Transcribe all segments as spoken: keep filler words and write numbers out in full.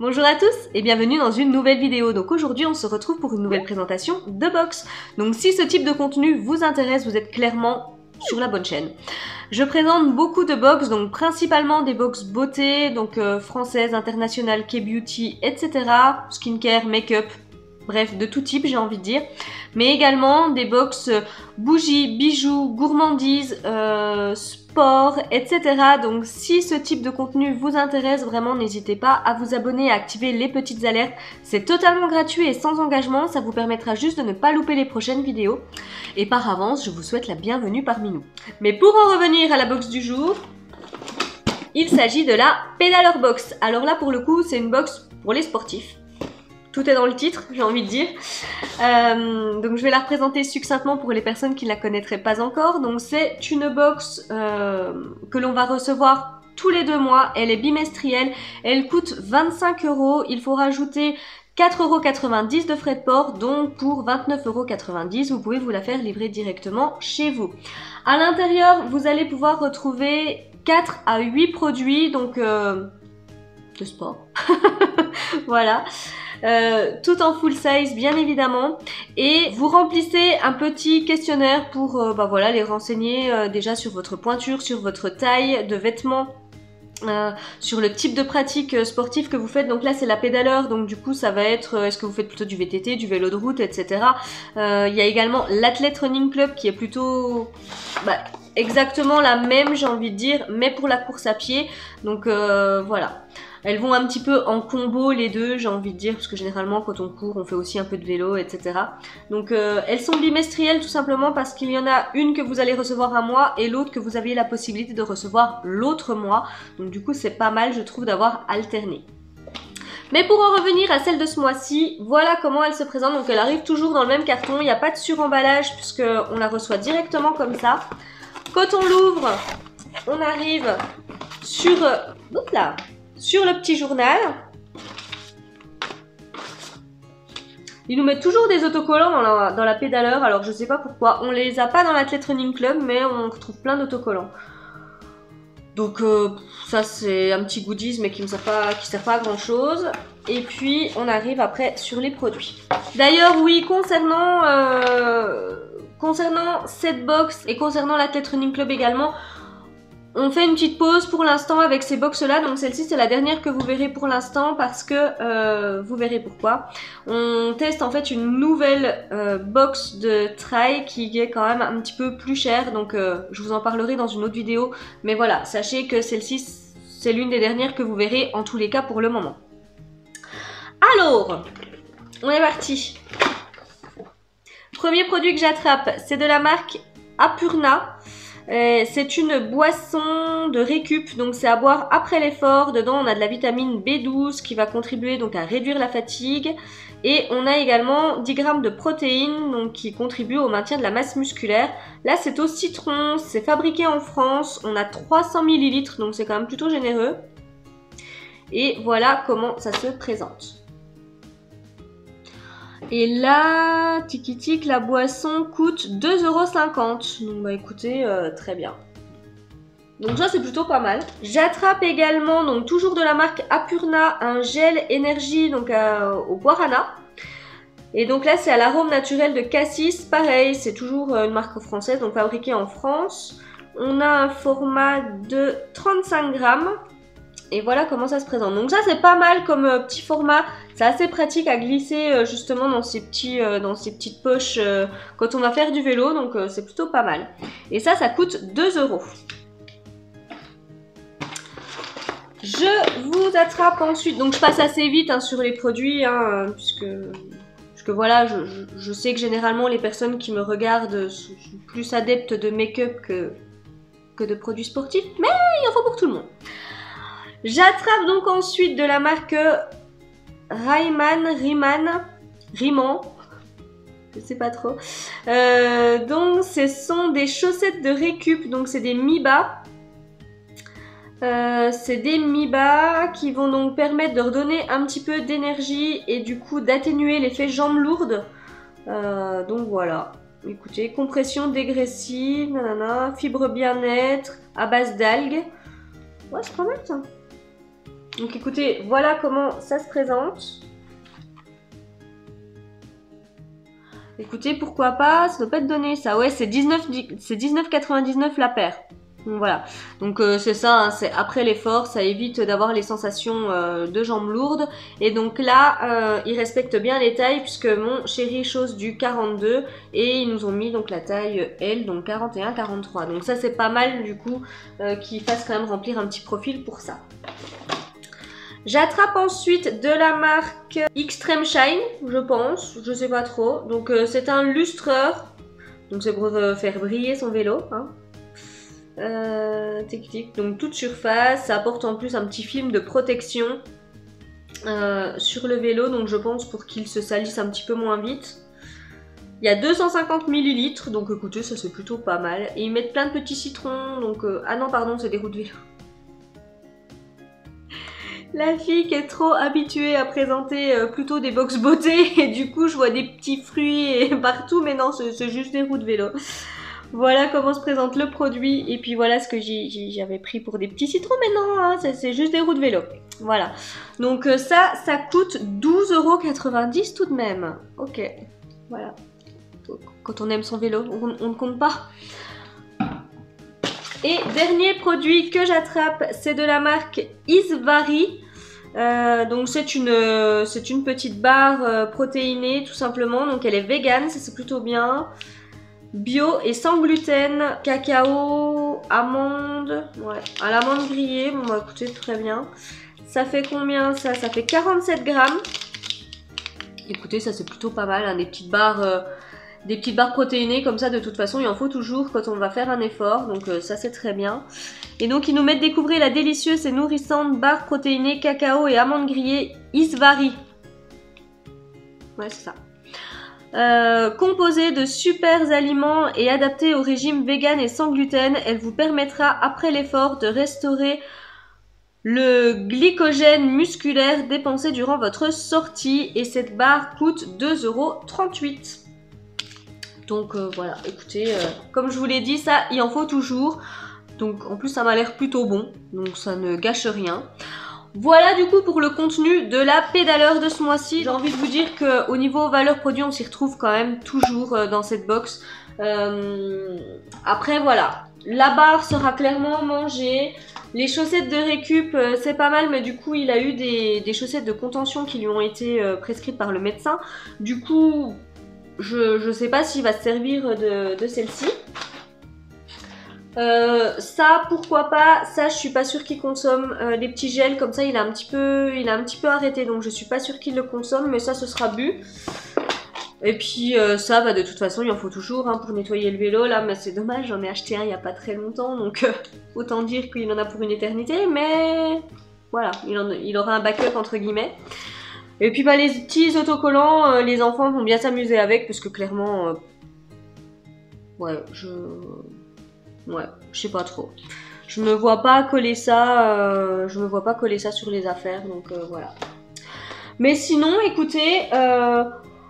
Bonjour à tous et bienvenue dans une nouvelle vidéo. Donc aujourd'hui on se retrouve pour une nouvelle présentation de box. Donc si ce type de contenu vous intéresse, vous êtes clairement sur la bonne chaîne. Je présente beaucoup de box, donc principalement des box beauté, donc euh, françaises, internationales, K-beauty, et cetera. Skincare, make-up, bref de tout type j'ai envie de dire. Mais également des box euh, bougies, bijoux, gourmandises, euh, sport, et cetera. Donc si ce type de contenu vous intéresse, vraiment n'hésitez pas à vous abonner et à activer les petites alertes. C'est totalement gratuit et sans engagement, ça vous permettra juste de ne pas louper les prochaines vidéos. Et par avance, je vous souhaite la bienvenue parmi nous. Mais pour en revenir à la box du jour, il s'agit de la Pedaler Box. Alors là pour le coup, c'est une box pour les sportifs. Tout est dans le titre, j'ai envie de dire. Euh, donc je vais la représenter succinctement pour les personnes qui ne la connaîtraient pas encore. Donc c'est une box euh, que l'on va recevoir tous les deux mois. Elle est bimestrielle. Elle coûte vingt-cinq euros. Il faut rajouter quatre euros quatre-vingt-dix de frais de port. Donc pour vingt-neuf euros quatre-vingt-dix, vous pouvez vous la faire livrer directement chez vous. À l'intérieur, vous allez pouvoir retrouver quatre à huit produits. Donc euh, de sport. Voilà. Euh, tout en full size bien évidemment, et vous remplissez un petit questionnaire pour euh, bah voilà, les renseigner euh, déjà sur votre pointure, sur votre taille de vêtements, euh, sur le type de pratique euh, sportive que vous faites. Donc là c'est la pédaleur, donc du coup ça va être euh, est-ce que vous faites plutôt du V T T, du vélo de route, et cetera. Euh, il y a également l'Athlète Running Club qui est plutôt bah, exactement la même, j'ai envie de dire, mais pour la course à pied. Donc euh, voilà. Elles vont un petit peu en combo les deux, j'ai envie de dire, parce que généralement quand on court, on fait aussi un peu de vélo, et cetera. Donc euh, elles sont bimestrielles tout simplement parce qu'il y en a une que vous allez recevoir un mois et l'autre que vous avez la possibilité de recevoir l'autre mois. Donc du coup c'est pas mal je trouve d'avoir alterné. Mais pour en revenir à celle de ce mois-ci, voilà comment elle se présente. Donc elle arrive toujours dans le même carton, il n'y a pas de suremballage puisqu'on la reçoit directement comme ça. Quand on l'ouvre, on arrive sur... Oups là, sur le petit journal. Ils nous mettent toujours des autocollants dans la, dans la pédaleur, alors je sais pas pourquoi. On les a pas dans l'Athlète Running Club, mais on retrouve plein d'autocollants. Donc euh, ça c'est un petit goodies mais qui ne sert pas, qui sert pas à grand chose. Et puis on arrive après sur les produits. D'ailleurs oui, concernant, euh, concernant cette box et concernant l'Athlète Running Club également, on fait une petite pause pour l'instant avec ces box là, donc celle-ci c'est la dernière que vous verrez pour l'instant parce que euh, vous verrez pourquoi. On teste en fait une nouvelle euh, box de trail qui est quand même un petit peu plus chère, donc euh, je vous en parlerai dans une autre vidéo, mais voilà, sachez que celle-ci c'est l'une des dernières que vous verrez en tous les cas pour le moment. Alors, on est parti. Premier produit que j'attrape, c'est de la marque Apurna. Euh, c'est une boisson de récup, donc c'est à boire après l'effort. Dedans on a de la vitamine B douze qui va contribuer donc à réduire la fatigue, et on a également dix grammes de protéines donc qui contribuent au maintien de la masse musculaire. Là c'est au citron, c'est fabriqué en France, on a trois cents millilitres donc c'est quand même plutôt généreux. Et voilà comment ça se présente. Et là, tiki tic, la boisson coûte deux euros cinquante. Donc bah écoutez, euh, très bien. Donc ça c'est plutôt pas mal. J'attrape également, donc toujours de la marque Apurna, un gel énergie donc euh, au guarana. Et donc là c'est à l'arôme naturel de cassis. Pareil, c'est toujours une marque française, donc fabriquée en France. On a un format de trente-cinq grammes. Et voilà comment ça se présente. Donc ça c'est pas mal comme euh, petit format. C'est assez pratique à glisser euh, justement dans ces, petits, euh, dans ces petites poches euh, quand on va faire du vélo. Donc euh, c'est plutôt pas mal. Et ça, ça coûte deux euros. Je vous attrape ensuite. Donc je passe assez vite hein, sur les produits. Hein, puisque, puisque voilà, je, je, je sais que généralement les personnes qui me regardent sont, sont plus adeptes de make-up que, que de produits sportifs. Mais il en faut pour tout le monde. J'attrape donc ensuite de la marque Rayman, Riman, Riman, je sais pas trop. Euh, donc ce sont des chaussettes de récup, donc c'est des mi-bas. Euh, c'est des mi-bas qui vont donc permettre de redonner un petit peu d'énergie et du coup d'atténuer l'effet jambes lourdes. Euh, donc voilà. Écoutez, compression dégressive, nanana, fibre bien-être, à base d'algues. Ouais, c'est pas mal ça. Donc écoutez, voilà comment ça se présente. Écoutez, pourquoi pas, ça doit pas être donné ça. Ouais, c'est dix-neuf quatre-vingt-dix-neuf la paire. Donc voilà, donc euh, c'est ça, hein, c'est après l'effort, ça évite d'avoir les sensations euh, de jambes lourdes. Et donc là, euh, ils respectent bien les tailles puisque mon chéri chose du quarante-deux et ils nous ont mis donc la taille L, donc quarante et un quarante-trois. Donc ça c'est pas mal du coup euh, qu'ils fassent quand même remplir un petit profil pour ça. J'attrape ensuite de la marque Extreme Shine, je pense, je sais pas trop. Donc euh, c'est un lustreur, donc c'est pour euh, faire briller son vélo, hein. Euh, tic tic, donc toute surface, ça apporte en plus un petit film de protection euh, sur le vélo, donc je pense pour qu'il se salisse un petit peu moins vite. Il y a deux cent cinquante millilitres, donc écoutez, ça c'est plutôt pas mal. Et ils mettent plein de petits citrons, donc... Euh, ah non, pardon, c'est des roues de vélo. La fille qui est trop habituée à présenter euh, plutôt des box beauté, et du coup je vois des petits fruits et partout, mais non, c'est juste des roues de vélo. Voilà comment se présente le produit, et puis voilà ce que j'avais pris pour des petits citrons, mais non, hein, c'est juste des roues de vélo. Voilà, donc euh, ça, ça coûte douze euros quatre-vingt-dix tout de même. Ok, voilà. Quand on aime son vélo, on, on ne compte pas. Et dernier produit que j'attrape, c'est de la marque Isvari. Euh, donc c'est une, c'est une petite barre euh, protéinée tout simplement, donc elle est vegan, ça c'est plutôt bien. Bio et sans gluten, cacao, amande, ouais, à l'amande grillée, bon bah écoutez, très bien. Ça fait combien ça? Ça fait quarante-sept grammes. Écoutez, ça c'est plutôt pas mal, hein, des petites barres, euh, des petites barres protéinées comme ça. De toute façon, il en faut toujours quand on va faire un effort, donc euh, ça c'est très bien. Et donc ils nous mettent découvrir la délicieuse et nourrissante barre protéinée, cacao et amande grillée Isvari. Ouais, c'est ça. Euh, composée de super aliments et adaptée au régime vegan et sans gluten, elle vous permettra après l'effort de restaurer le glycogène musculaire dépensé durant votre sortie, et cette barre coûte deux euros trente-huit. Donc euh, voilà, écoutez, euh, comme je vous l'ai dit, ça il en faut toujours. Donc en plus ça m'a l'air plutôt bon, donc ça ne gâche rien. Voilà du coup pour le contenu de la pédaleur de ce mois-ci. J'ai envie de vous dire qu'au niveau valeur produit, on s'y retrouve quand même toujours dans cette box. Euh, après voilà, la barre sera clairement mangée. Les chaussettes de récup, c'est pas mal, mais du coup il a eu des, des chaussettes de contention qui lui ont été prescrites par le médecin. Du coup, je ne sais pas s'il va se servir de, de celle-ci. Euh, ça pourquoi pas, ça je suis pas sûre qu'il consomme euh, les petits gels comme ça, il a un petit peu il a un petit peu arrêté, donc je suis pas sûre qu'il le consomme, mais ça ce sera bu. Et puis euh, ça bah, de toute façon il en faut toujours hein, pour nettoyer le vélo là, mais c'est dommage, j'en ai acheté un il y a pas très longtemps, donc euh, autant dire qu'il en a pour une éternité, mais voilà, il, en, il aura un backup entre guillemets. Et puis bah les petits autocollants, euh, les enfants vont bien s'amuser avec, parce que clairement euh, ouais je... Ouais, je sais pas trop. Je me vois pas coller ça, euh, je me vois pas coller ça sur les affaires, donc euh, voilà. Mais sinon, écoutez, euh,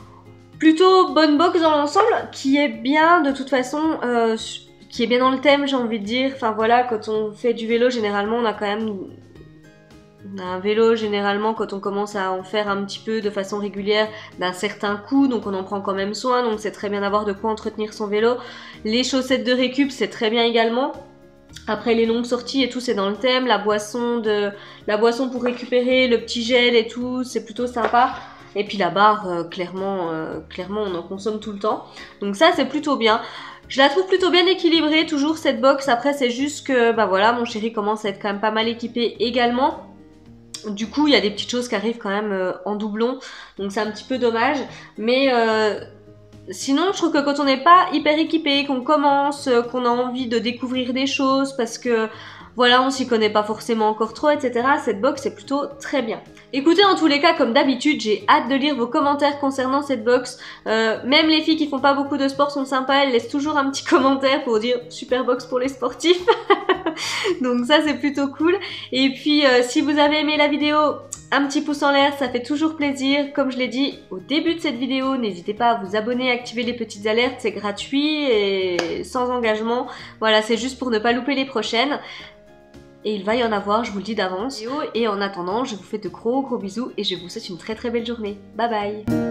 plutôt bonne box dans l'ensemble, qui est bien de toute façon, euh, qui est bien dans le thème, j'ai envie de dire. Enfin voilà, quand on fait du vélo, généralement, on a quand même... On a un vélo, généralement, quand on commence à en faire un petit peu de façon régulière, d'un certain coût, donc on en prend quand même soin, donc c'est très bien d'avoir de quoi entretenir son vélo. Les chaussettes de récup, c'est très bien également. Après les longues sorties et tout, c'est dans le thème. La boisson, de, la boisson pour récupérer, le petit gel et tout, c'est plutôt sympa. Et puis la barre, euh, clairement, euh, clairement, on en consomme tout le temps. Donc ça, c'est plutôt bien. Je la trouve plutôt bien équilibrée, toujours cette box. Après, c'est juste que, bah voilà, mon chéri commence à être quand même pas mal équipé également. Du coup, il y a des petites choses qui arrivent quand même euh, en doublon, donc c'est un petit peu dommage. Mais euh, sinon, je trouve que quand on n'est pas hyper équipé, qu'on commence, euh, qu'on a envie de découvrir des choses, parce que voilà, on s'y connaît pas forcément encore trop, et cetera. Cette box est plutôt très bien. Écoutez, en tous les cas, comme d'habitude, j'ai hâte de lire vos commentaires concernant cette box. Euh, même les filles qui font pas beaucoup de sport sont sympas, elles laissent toujours un petit commentaire pour dire super box pour les sportifs. Donc ça c'est plutôt cool. Et puis euh, si vous avez aimé la vidéo, un petit pouce en l'air, ça fait toujours plaisir. Comme je l'ai dit au début de cette vidéo, n'hésitez pas à vous abonner, à activer les petites alertes, c'est gratuit et sans engagement. Voilà, c'est juste pour ne pas louper les prochaines. Et il va y en avoir, je vous le dis d'avance. Et en attendant, je vous fais de gros gros bisous et je vous souhaite une très très belle journée. Bye bye.